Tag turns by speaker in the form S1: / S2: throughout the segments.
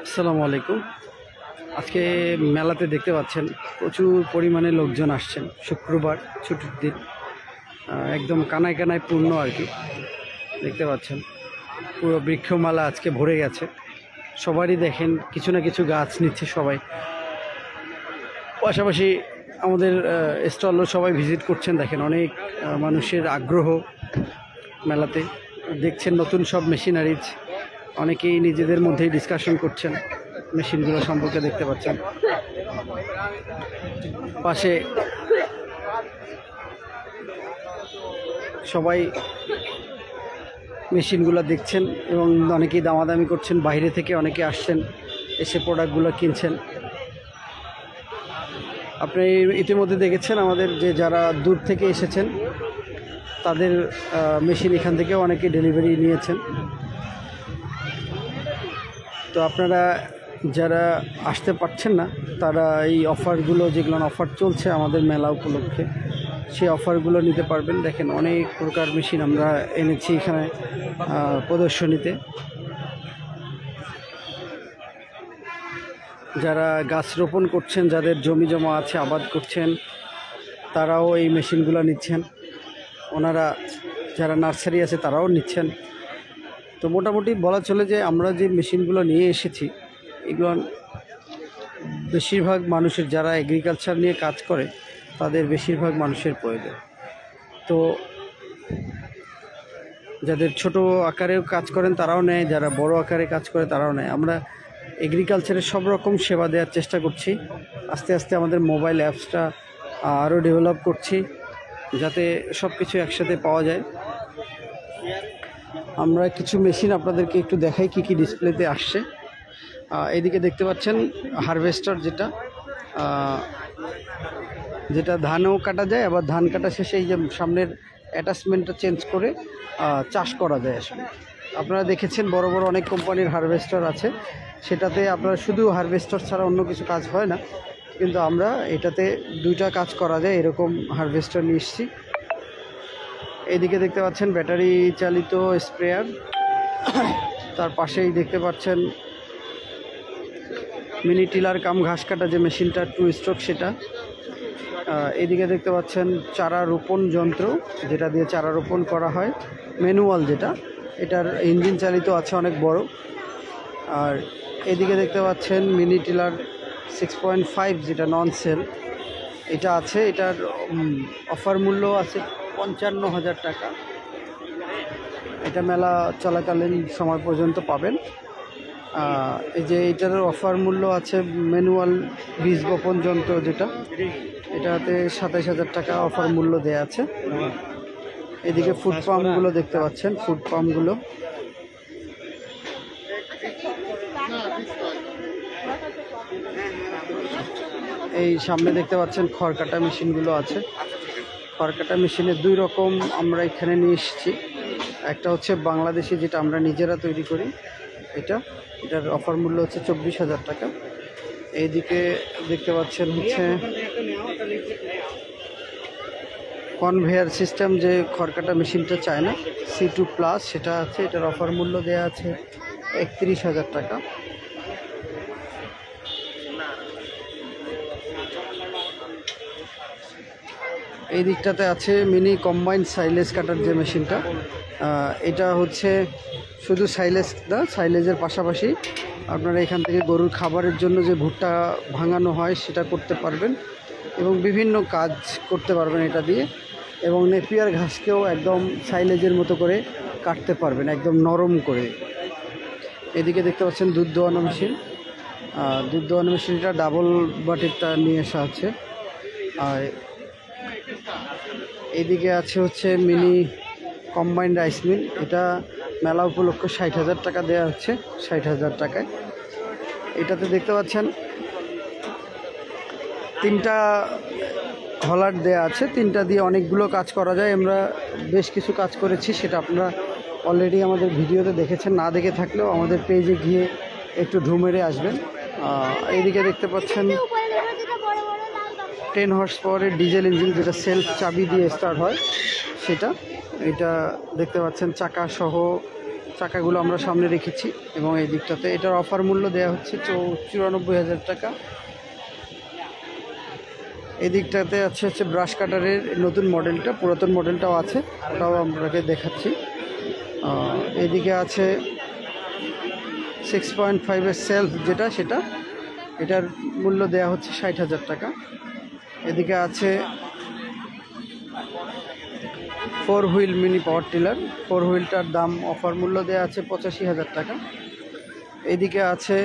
S1: আসসালামু আলাইকুম। আজকে মেলাতে দেখতে পাচ্ছেন প্রচুর পরিমাণে লোকজন আসছেন। শুক্রবার ছুটির দিন, একদম কানায় কানায় পূর্ণ আর কি। দেখতে পাচ্ছেন পুরো বৃক্ষমালা আজকে ভরে গেছে। সবারই দেখেন কিছু না কিছু গাছ নিচ্ছে সবাই। পাশাপাশি আমাদের স্টলও সবাই ভিজিট করছেন। দেখেন অনেক মানুষের আগ্রহ মেলাতে। দেখছেন নতুন সব মেশিনারিজ, অনেকেই নিজেদের মধ্যেই ডিসকাশন করছেন মেশিনগুলো সম্পর্কে। দেখতে পাচ্ছেন পাশে সবাই মেশিনগুলো দেখছেন এবং অনেকেই দামাদামি করছেন। বাইরে থেকে অনেকে আসছেন, এসে প্রোডাক্টগুলো কিনছেন। আপনি ইতিমধ্যে দেখেছেন আমাদের যে যারা দূর থেকে এসেছেন তাদের মেশিন এখান থেকেও অনেকে ডেলিভারি নিয়েছেন। তো আপনারা যারা আসতে পারছেন না তারা এই অফারগুলো, যেগুলো অফার চলছে আমাদের মেলা উপলক্ষে, সেই অফারগুলো নিতে পারবেন। দেখেন অনেক প্রকার মেশিন আমরা এনেছি এখানে প্রদর্শনীতে। যারা গাছ রোপণ করছেন, যাদের জমি জমা আছে, আবাদ করছেন, তারাও এই মেশিনগুলো নিচ্ছেন। ওনারা যারা নার্সারি আছে তারাও নিচ্ছেন। তো মোটামুটি বলা চলে যে আমরা যে মেশিনগুলো নিয়ে এসেছি এগুলো বেশিরভাগ মানুষের, যারা এগ্রিকালচার নিয়ে কাজ করে তাদের বেশিরভাগ মানুষের প্রয়োজন। তো যাদের ছোট আকারেও কাজ করেন তারাও নেয়, যারা বড় আকারে কাজ করে তারাও নেয়। আমরা এগ্রিকালচারের সব রকম সেবা দেওয়ার চেষ্টা করছি। আস্তে আস্তে আমাদের মোবাইল অ্যাপসটা আরও ডেভেলপ করছি যাতে সব কিছু একসাথে পাওয়া যায়। আমরা কিছু মেশিন আপনাদেরকে একটু দেখাই কি কি ডিসপ্লেতে আসছে। এদিকে দেখতে পাচ্ছেন হারভেস্টার, যেটা ধানও কাটা যায়, আবার ধান কাটা শেষে এই যে সামনের অ্যাটাচমেন্টটা চেঞ্জ করে চাষ করা যায়। আসলে আপনারা দেখেছেন বড় বড় অনেক কোম্পানির হারভেস্টার আছে, সেটাতে আপনারা শুধু হারভেস্টার ছাড়া অন্য কিছু কাজ হয় না, কিন্তু আমরা এটাতে দুইটা কাজ করা যায় এরকম হারভেস্টার নিয়ে এসেছি। এইদিকে দেখতে পাচ্ছেন ব্যাটারি চালিত স্প্রেয়ার, তার পাশেই দেখতে পাচ্ছেন মিনি টিলার কাম ঘাস কাটা যে মেশিনটা 2 স্ট্রোক সেটা। এদিকে দেখতে পাচ্ছেন চারা রোপণ যন্ত্র, যেটা দিয়ে চারা রোপণ করা হয়, ম্যানুয়াল যেটা, এটার ইঞ্জিন চালিত আছে, অনেক বড়। আর এদিকে দেখতে পাচ্ছেন মিনি টিলার 6.5 যেটা নন সেল, এটা আছে। এটার অফার মূল্য আছে 55,000 টাকা। এটা মেলা চলাকালীন সময় পর্যন্ত পাবেন। এই যে এটার অফার মূল্য আছে ম্যানুয়াল বীজ বপন যন্ত্র যেটা, এটাতে 27,000 টাকা অফার মূল্য দেয়া আছে। এদিকে ফুড পাম্পগুলো দেখতে পাচ্ছেন, ফুড পাম্পগুলো এই সামনে দেখতে পাচ্ছেন। খড় কাটা মেশিনগুলো আছে। খড় কাটা মেশিনের 2 রকম আমরা এখানে নিয়ে এসেছি। একটা হচ্ছে বাংলাদেশি, যেটা আমরা নিজেরা তৈরি করি, এটার অফার মূল্য হচ্ছে 24,000 টাকা। এইদিকে দেখতে পাচ্ছেন হচ্ছে কনভেয়ার সিস্টেম, যে খড়কাটা মেশিনটা চায় না, C2+, সেটা আছে। এটার অফার মূল্য দেওয়া আছে 31,000 টাকা। এই দিকটাতে আছে মিনি কম্বাইন সাইলেজ কাটার যে মেশিনটা, এটা হচ্ছে শুধু সাইলেজ না, সাইলেজের পাশাপাশি আপনারা এখান থেকে গরুর খাবারের জন্য যে ভুট্টা ভাঙানো হয় সেটা করতে পারবেন এবং বিভিন্ন কাজ করতে পারবেন এটা দিয়ে, এবং নেপিয়ার ঘাসকেও একদম সাইলেজের মতো করে কাটতে পারবেন, একদম নরম করে। এদিকে দেখতে পাচ্ছেন দুধ দোয়ানো মেশিন। দুধ দোয়ানো মেশিনটা ডাবল বাটিরটা নিয়ে আসা আছে। আর এদিকে আছে হচ্ছে মিনি কম্বাইন্ড রাইস মিল, এটা মেলা উপলক্ষে 60,000 টাকা দেওয়া হচ্ছে, 60,000 টাকায়। এটাতে দেখতে পাচ্ছেন 3টা হলার দেয়া আছে, 3টা দিয়ে অনেকগুলো কাজ করা যায়। আমরা বেশ কিছু কাজ করেছি, সেটা আপনারা অলরেডি আমাদের ভিডিওতে দেখেছেন। না দেখে থাকলেও আমাদের পেজে গিয়ে একটু ঢু মেরে আসবেন। এইদিকে দেখতে পাচ্ছেন 10 হর্স পাওয়ারের ডিজেল ইঞ্জিন, যেটা সেলফ চাবি দিয়ে স্টার্ট হয় সেটা। এটা দেখতে পাচ্ছেন চাকা চাকাগুলো আমরা সামনে রেখেছি এবং এই দিকটাতে এটার অফার মূল্য দেওয়া হচ্ছে 94,000 টাকা। এই দিকটাতে হচ্ছে ব্রাশ কাটারের নতুন মডেলটা, পুরাতন মডেলটাও আছে, ওটাও আপনাকে দেখাচ্ছি। এদিকে আছে 6.5-এর সেলফ যেটা, এটার মূল্য দেওয়া হচ্ছে 60,000 টাকা। এদিকে আছে 4 হুইল মিনি পাওয়ার টিলার, 4 হুইলটার দাম অফার মূল্য দেওয়া আছে 85,000 টাকা। এদিকে আছে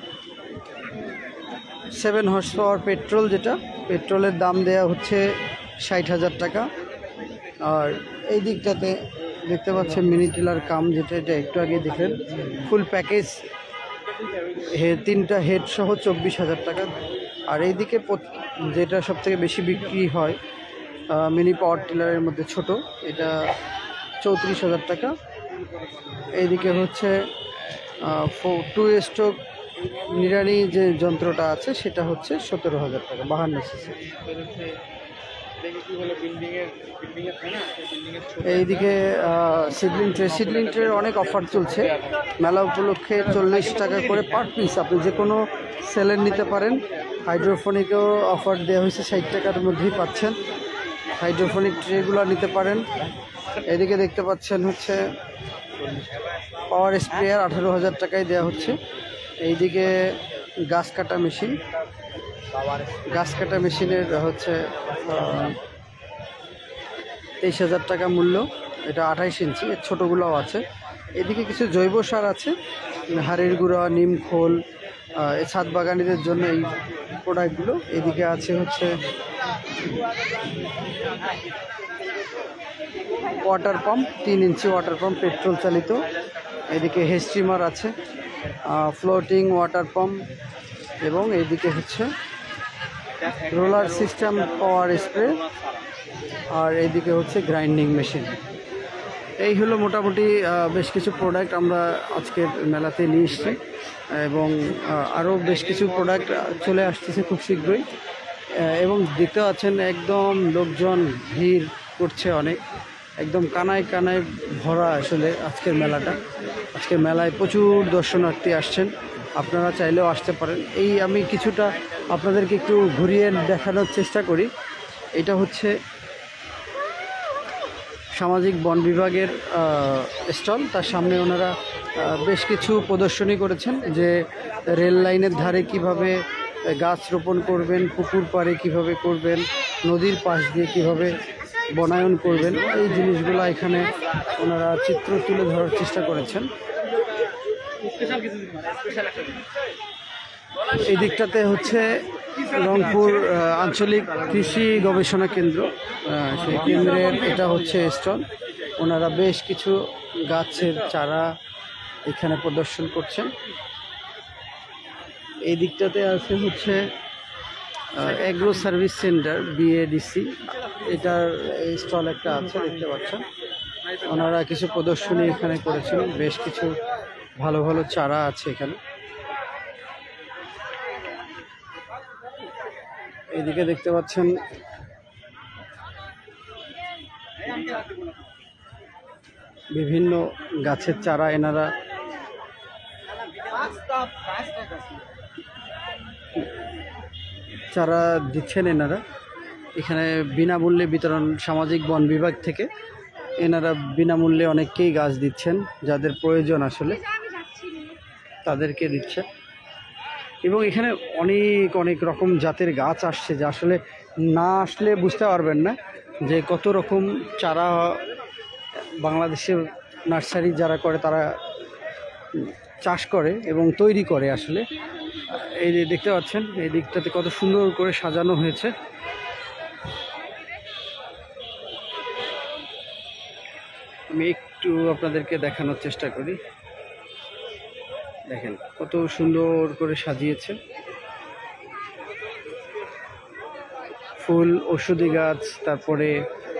S1: 7 হর্স পাওয়ার পেট্রোল, যেটা পেট্রোলের দাম দেওয়া হচ্ছে 60,000 টাকা। আর এই দিকটাতে দেখতে পাচ্ছেন মিনি টিলার কাম, যেটা এটা একটু আগে দেখলেন, ফুল প্যাকেজ 3টা হেড সহ 24,000 টাকা। আর এইদিকে যেটা সবথেকে বেশি বিক্রি হয় মিনি পাওয়ার টিলারের মধ্যে ছোট, এটা 34,000 টাকা। এইদিকে হচ্ছে 2 স্ট্রোক নিড়ানি যে যন্ত্রটা আছে সেটা হচ্ছে 17,000 টাকা, 52 সিসি। এইদিকে সিডলিং ট্রের অনেক অফার চলছে মেলা উপলক্ষে, 40 টাকা করে পার পিস আপনি যে কোনো সেলের নিতে পারেন। হাইড্রোফোনিকেও অফার দেওয়া হয়েছে, 60 টাকার মধ্যেই পাচ্ছেন, হাইড্রোফোনিক ট্রেগুলো নিতে পারেন। এদিকে দেখতে পাচ্ছেন হচ্ছে পাওয়ার স্প্রেয়ার 18,000 টাকায় দেওয়া হচ্ছে। এইদিকে গাছ কাটা মেশিনের হচ্ছে 23,000 টাকা মূল্য, এটা 28 ইঞ্চি, এর ছোটোগুলোও আছে। এদিকে কিছু জৈব সার আছে, হাড়ের গুঁড়া, নিম খোল, ছাদ বাগানিদের জন্য এই প্রোডাক্টগুলো। এদিকে আছে হচ্ছে ওয়াটার পাম্প, 3 ইঞ্চি ওয়াটার পাম্প পেট্রোল চালিত। এদিকে হেস্টিমার আছে, ফ্লোটিং ওয়াটার পাম্প, এবং এইদিকে হচ্ছে রোলার সিস্টেম পাওয়ার স্প্রে, আর এইদিকে হচ্ছে গ্রাইন্ডিং মেশিন। এই হলো মোটামুটি বেশ কিছু প্রোডাক্ট আমরা আজকের মেলাতে নিয়ে এসেছি, এবং আরও বেশ কিছু প্রোডাক্ট চলে আসতেছে খুব শীঘ্রই। এবং দেখতে পাচ্ছেন একদম লোকজন ভিড় করছে অনেক, একদম কানায় কানায় ভরা আসলে আজকের মেলাটা। আজকের মেলায় প্রচুর দর্শনার্থী আসছেন, আপনারা চাইলেও আসতে পারেন। এই আমি কিছুটা আপনাদেরকে একটু ঘুরিয়ে দেখানোর চেষ্টা করি। এটা হচ্ছে সামাজিক বন বিভাগের স্টল, তার সামনে ওনারা বেশ কিছু প্রদর্শনী করেছেন, যে রেল লাইনের ধারে কিভাবে গাছ রোপণ করবেন, পুকুর পাড়ে কিভাবে করবেন, নদীর পাশ দিয়ে কিভাবে বনায়ন করবেন, এই জিনিসগুলো এখানে ওনারা চিত্র তুলে ধরার চেষ্টা করেছেন। এই দিকটাতে হচ্ছে রংপুর আঞ্চলিক কৃষি গবেষণা কেন্দ্র, সেই কেন্দ্রের এটা হচ্ছে স্টল। ওনারা বেশ কিছু গাছের চারা এখানে প্রদর্শন করছেন। এই দিকটাতে আছে হচ্ছে এগ্রো সার্ভিস সেন্টার, BADC, এটার স্টল একটা আছে, দেখতে পাচ্ছেন। ওনারা কিছু প্রদর্শনী এখানে করেছেন, বেশ কিছু ভালো ভালো চারা আছে এখানে। এদিকে দেখতে পাচ্ছেন বিভিন্ন গাছের চারা এনারা চারা দিচ্ছেন। এনারা এখানে বিনামূল্যে বিতরণ, সামাজিক বন বিভাগ থেকে এনারা বিনামূল্যে অনেককেই গাছ দিচ্ছেন, যাদের প্রয়োজন আসলে তাদেরকে দিচ্ছে। এবং এখানে অনেক অনেক রকম জাতের গাছ আসছে, যা আসলে না আসলে বুঝতে পারবেন না যে কত রকম চারা বাংলাদেশের নার্সারি যারা করে তারা চাষ করে এবং তৈরি করে। আসলে এই যে দেখতে পাচ্ছেন, এই দিকটাতে কত সুন্দর করে সাজানো হয়েছে। আমি একটু আপনাদেরকে দেখানোর চেষ্টা করি। দেখেন কত সুন্দর করে সাজিয়েছে, ফুল, ঔষধি গাছ, তারপরে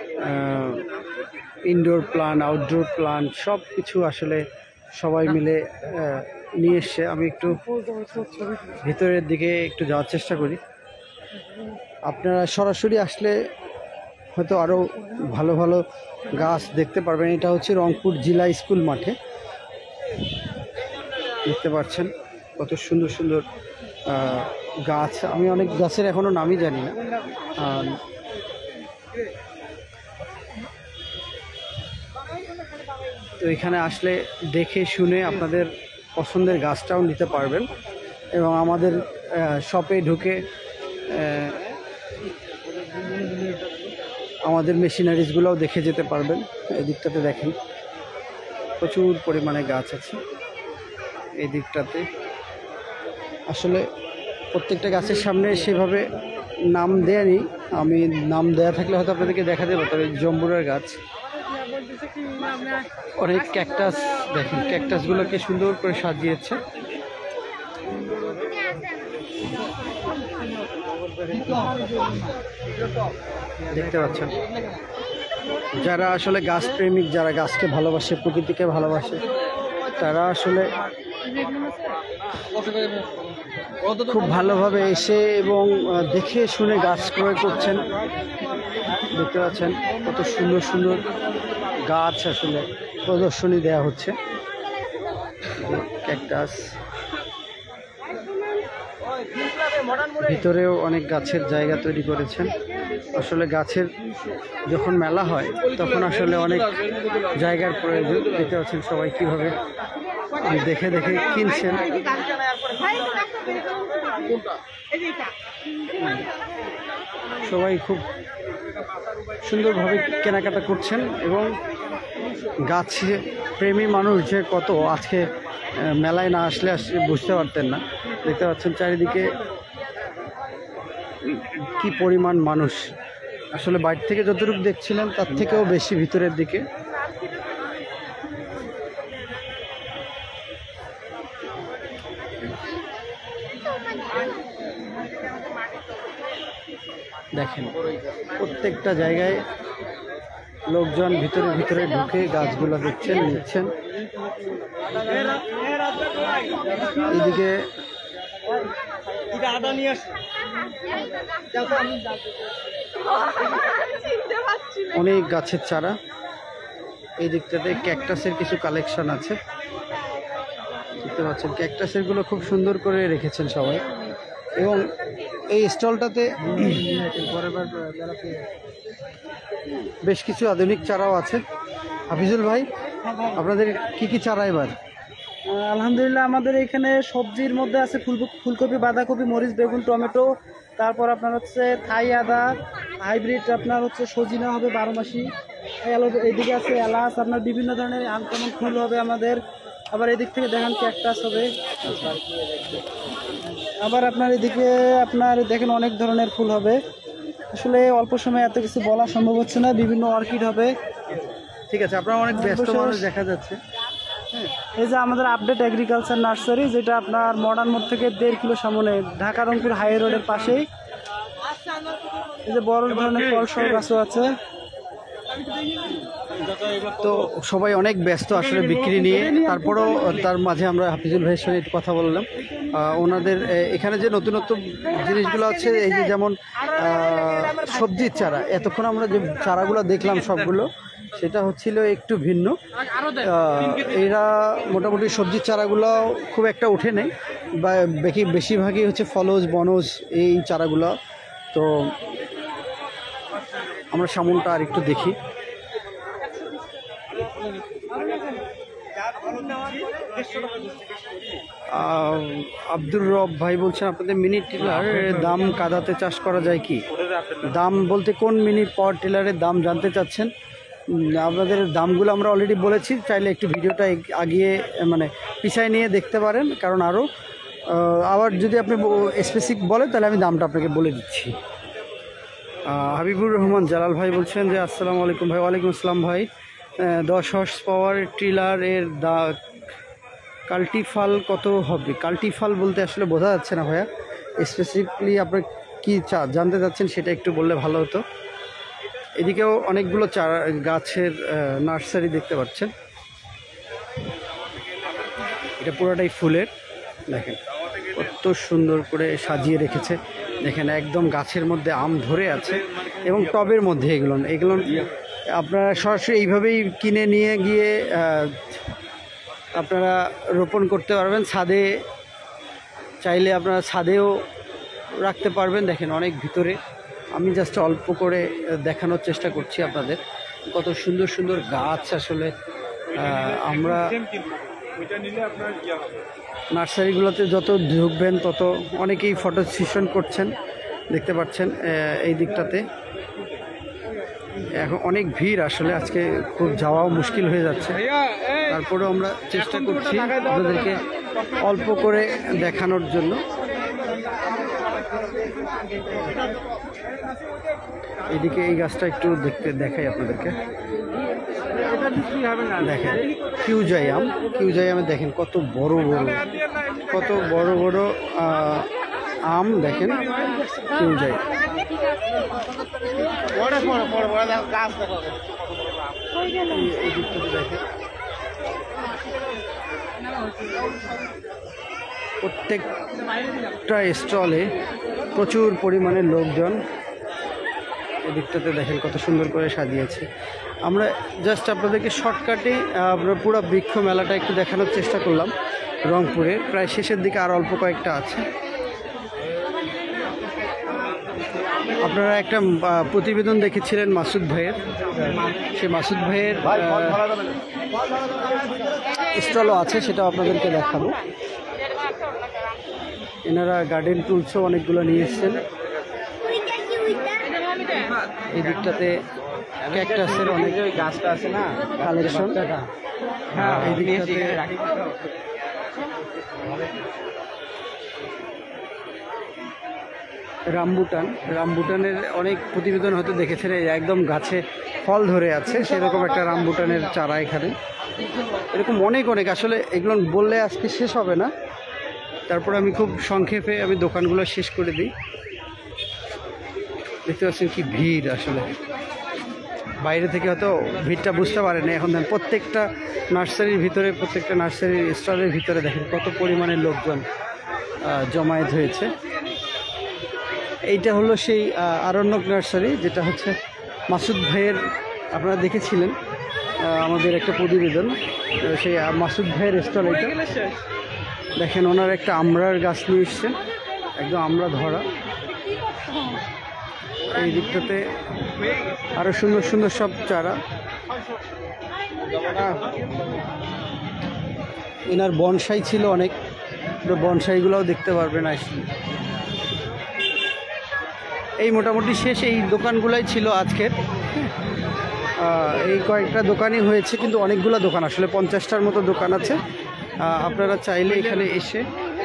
S1: ইনডোর প্লান্ট, আউটডোর প্লান্ট, সব কিছু আসলে সবাই মিলে নিয়ে এসছে। আমি একটু ভিতরের দিকে একটু যাওয়ার চেষ্টা করি। আপনারা সরাসরি আসলে হয়তো আরও ভালো ভালো গাছ দেখতে পারবেন। এটা হচ্ছে রংপুর জেলা স্কুল মাঠে, দেখতে পাচ্ছেন কত সুন্দর সুন্দর গাছ। আমি অনেক গাছের এখনও নামই জানি না। তো এখানে আসলে দেখে শুনে আপনাদের পছন্দের গাছটাও নিতে পারবেন এবং আমাদের শপে ঢুকে আমাদের মেশিনারিজগুলোও দেখে যেতে পারবেন। এই দিকটাতে দেখেন প্রচুর পরিমাণে গাছ আছে। এই দিকটাতে আসলে প্রত্যেকটা গাছের সামনে সেভাবে নাম দেয়া নেই, আমি নাম দেয়া থাকলে হয়তো আপনাদেরকে দেখা দেবো। তবে জম্বুরার গাছ, অনেক ক্যাকটাস, দেখেন ক্যাকটাসগুলোকে সুন্দর করে সাজিয়েছে। দেখতে পাচ্ছেন যারা আসলে গাছ প্রেমিক, যারা গাছকে ভালোবাসে, প্রকৃতিকে ভালোবাসে, তারা আসলে খুব ভালোভাবে এসে এবং দেখে শুনে গাছ ক্রয় করছেন। দেখতে পাচ্ছেন কত সুন্দর সুন্দর গাছ আসলে প্রদর্শনী দেয়া হচ্ছে। ক্যাকটাস, ভিতরেও অনেক গাছের জায়গা তৈরি করেছেন। আসলে গাছের যখন মেলা হয় তখন আসলে অনেক জায়গার প্রয়োজন। দেখতে পাচ্ছেন সবাই কীভাবে দেখে দেখে কিনছেন। সবাই খুব সুন্দরভাবে কেনাকাটা করছেন এবং গাছ প্রেমী মানুষ যে কত আজকে মেলায় না আসলে বুঝতে পারতেন না। দেখতে পাচ্ছেন চারিদিকে কি পরিমাণ মানুষ, আসলে বাইরে থেকে যতটুকু দেখছিলেন তার থেকেও বেশি ভিতরের দিকে। দেখেন প্রত্যেকটা জায়গায় লোকজন ভিতরে ভিতরে ঢুকে গাছগুলো দেখছেন, নিচ্ছেন। এদিকে অনেক গাছের চারা, এই দিকটাতে ক্যাকটাসের কিছু কালেকশন আছে। দেখতে পাচ্ছেন ক্যাকটাসের গুলো খুব সুন্দর করে রেখেছেন সবাই। এবং এই স্টলটাতে বেশ কিছু আধুনিক চারাও আছে। হাফিজুল ভাই, আপনাদের কি কি চারা এবার?
S2: আলহামদুলিল্লাহ আমাদের এখানে সবজির মধ্যে আছে ফুলকপি, বাঁধাকপি, মরিচ, বেগুন, টমেটো, তারপর আপনার হচ্ছে থাই আদা, হাইব্রিড আপনার হচ্ছে সজিনা হবে 12 মাসি, এদিকে আছে এলাচ, আপনার বিভিন্ন ধরনের আনকমন ফুল হবে আমাদের। আবার এদিক থেকে দেখেন ক্যাকটাস হবে। আবার আপনার এদিকে আপনার দেখেন অনেক ধরনের ফুল হবে। আসলে অল্প সময়ে এত কিছু বলা সম্ভব হচ্ছে না। বিভিন্ন অর্কিড হবে।
S1: ঠিক আছে, আপনারা অনেক ব্যস্ত মানুষ দেখা যাচ্ছে।
S2: এই যে আমাদের আপডেট এগ্রিকালচার নার্সারি, যেটা আপনার মডার্ন মোড় থেকে 1.5 কিলো সামনে, ঢাকা রংপুর হাই রোডের পাশেই। এই যে বড় ধরনের ফলসহ গাছও আছে।
S1: তো সবাই অনেক ব্যস্ত আসলে বিক্রি নিয়ে, তারপরেও তার মাঝে আমরা হাফিজুল ভাইয়ের সঙ্গে একটু কথা বললাম। ওনাদের এখানে যে নতুনত্ব জিনিসগুলো আছে, এই যে যেমন সবজির চারা, এতক্ষণ আমরা যে চারাগুলো দেখলাম সবগুলো, সেটা হচ্ছিল একটু ভিন্ন। এরা মোটামুটি সবজির চারাগুলো খুব একটা উঠে নেই, বা বেশিরভাগই হচ্ছে ফলজ বনজ এই চারাগুলো। তো আমরা সামনটা আর একটু দেখি। আব্দুর রব ভাই বলছেন আপনাদের মিনি টিলার দাম কাদাতে চাষ করা যায় কি? দাম বলতে কোন মিনি পাওয়ার টিলারের দাম জানতে চাচ্ছেন? আপনাদের দামগুলো আমরা অলরেডি বলেছি, চাইলে একটু ভিডিওটা আগিয়ে মানে পিছায় নিয়ে দেখতে পারেন, কারণ আরও আবার যদি আপনি স্পেসিফিক বলেন তাহলে আমি দামটা আপনাকে বলে দিচ্ছি। হাবিবুর রহমান জালাল ভাই বলছেন যে আসসালামু আলাইকুম ভাই। ওয়ালাইকুম আসসালাম ভাই। 10 হর্স পাওয়ার টিলারের কাল্টিফাল কত হবে? কাল্টিফাল বলতে আসলে বোঝা যাচ্ছে না ভাইয়া, স্পেসিফিকলি আপনার কী জানতে চাচ্ছেন সেটা একটু বললে ভালো হতো। এদিকেও অনেকগুলো চারা গাছের নার্সারি দেখতে পাচ্ছেন। এটা পুরোটাই ফুলের, দেখেন কত সুন্দর করে সাজিয়ে রেখেছে। দেখেন একদম গাছের মধ্যে আম ধরে আছে এবং টবের মধ্যে এগুলো আপনারা সরাসরি এইভাবেই কিনে নিয়ে গিয়ে আপনারা রোপণ করতে পারবেন। ছাদে চাইলে আপনারা ছাদেও রাখতে পারবেন। দেখেন অনেক ভিতরে, আমি জাস্ট অল্প করে দেখানোর চেষ্টা করছি আপনাদের কত সুন্দর সুন্দর গাছ। আসলে আমরা নার্সারিগুলোতে যত ঢুকবেন তত অনেকেই ফটো সেশন করছেন, দেখতে পাচ্ছেন এই দিকটাতে এখন অনেক ভিড়। আসলে আজকে খুব যাওয়াও মুশকিল হয়ে যাচ্ছে, তারপরেও আমরা চেষ্টা করছি আপনাদেরকে অল্প করে দেখানোর জন্য। এদিকে এই গাছটা একটু দেখাই আপনাদেরকে। দেখেন কিউজাই আম, কিউজাই আমে দেখেন কত বড় বড় আম। দেখেন কিউজাই, এই দিকটাতে দেখেন প্রত্যেকটা স্টলে প্রচুর পরিমাণে লোকজন। এদিকটাতে দেখেন কত সুন্দর করে সাজিয়েছে। আমরা জাস্ট আপনাদেরকে শর্টকাটে পুরো বৃক্ষ মেলাটা একটু দেখানোর চেষ্টা করলাম। রংপুরে প্রায় শেষের দিকে আর অল্প কয়েকটা আছে। আপনারা একটা প্রতিবেদন দেখেছিলেন মাসুদ ভাইয়ের, সেই মাসুদ ভাইয়ের স্টলও আছে, সেটাও আপনাদেরকে দেখাবো। এনারা গার্ডেন টুলসও অনেকগুলো নিয়ে এসছেন। এই দিকটাতে ক্যাকটাসের অনেক গাছটা আছে না, কালেকশন। এই দিকটাতে রামবুটানের অনেক প্রতিবেদন হয়তো দেখেছেন, একদম গাছে ফল ধরে আছে সেরকম একটা রামবুটানের চারা এখানে। এরকম অনেক আসলে এগুলো বললে আজকে শেষ হবে না। তারপরে আমি খুব সংক্ষেপে দোকানগুলো শেষ করে দিই। দেখতে পাচ্ছেন কি ভিড়, আসলে বাইরে থেকে হয়তো ভিড়টা বুঝতে পারেনি। এখন দেখেন প্রত্যেকটা নার্সারির ভিতরে, প্রত্যেকটা নার্সারির স্টলের ভিতরে দেখেন কত পরিমাণে লোকজন জমায়েত হয়েছে। এইটা হলো সেই আরণ্যক নার্সারি, যেটা হচ্ছে মাসুদ ভাইয়ের, আপনারা দেখেছিলেন আমাদের একটা প্রতিবেদন, সেই মাসুদ ভাইয়ের স্টল। এটা দেখেন ওনার একটা আমড়ার গাছ নিয়ে এসছেন, একদম আমড়া ধরা। এই দিকটাতে আরো সুন্দর সুন্দর সব চারা। এনার বনসাই ছিল অনেক, বনসাইগুলোও দেখতে পারবেন আসলে। এই মোটামুটি শেষ, এই দোকানগুলাই ছিল আজকের। এই কয়েকটা দোকানই হয়েছে, কিন্তু অনেকগুলো দোকান, আসলে 50টার মতো দোকান আছে। আপনারা চাইলে এখানে এসে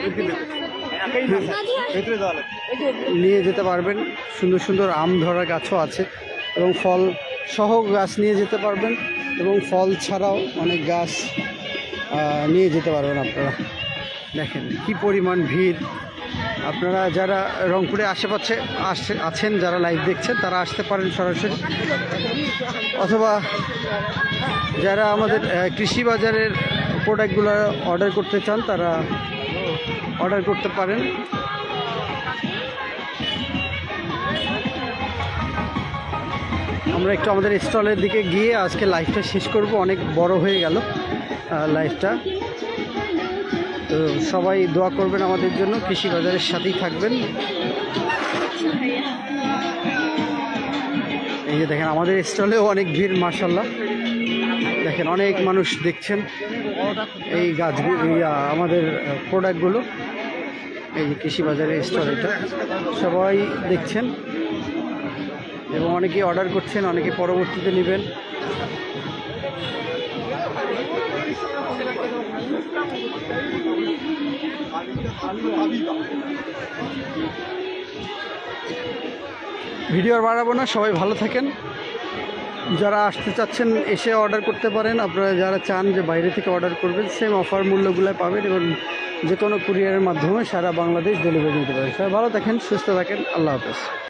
S1: নিয়ে যেতে পারবেন। সুন্দর সুন্দর আম ধরা গাছও আছে, এবং ফল সহ গাছ নিয়ে যেতে পারবেন, এবং ফল ছাড়াও অনেক গাছ নিয়ে যেতে পারবেন আপনারা। দেখেন কি পরিমাণ ভিড়। আপনারা যারা রংপুরে আশেপাশে আছেন, যারা লাইভ দেখছেন, তারা আসতে পারেন সরাসরি, অথবা যারা আমাদের কৃষি বাজারের প্রোডাক্টগুলো অর্ডার করতে চান তারা অর্ডার করতে পারেন। আমরা একটু আমাদের স্টলের দিকে গিয়ে আজকে লাইভটা শেষ করব, অনেক বড় হয়ে গেল লাইভটা। তো সবাই দোয়া করবেন আমাদের জন্য, কৃষি বাজারের সাথেই থাকবেন। এই যে দেখেন আমাদের স্টলেও অনেক ভিড়, মাশাআল্লাহ। দেখেন অনেক মানুষ দেখছেন এই গাছগুলো, আমাদের প্রোডাক্টগুলো। এই যে কৃষি বাজারের স্টল, এটা সবাই দেখছেন, এবং অনেকে অর্ডার করছেন, অনেকে পরবর্তীতে নেবেন। ভিডিও আর বাড়াবো না, সবাই ভালো থাকেন। যারা আসতে চাচ্ছেন এসে অর্ডার করতে পারেন। আপনারা যারা চান যে বাইরে থেকে অর্ডার করবেন, সেম অফার মূল্যগুলো পাবেন, এবং যে কোনো কুরিয়ারের মাধ্যমে সারা বাংলাদেশ ডেলিভারি দিতে পারেন। সবাই ভালো থাকেন, সুস্থ থাকেন, আল্লাহ হাফেজ।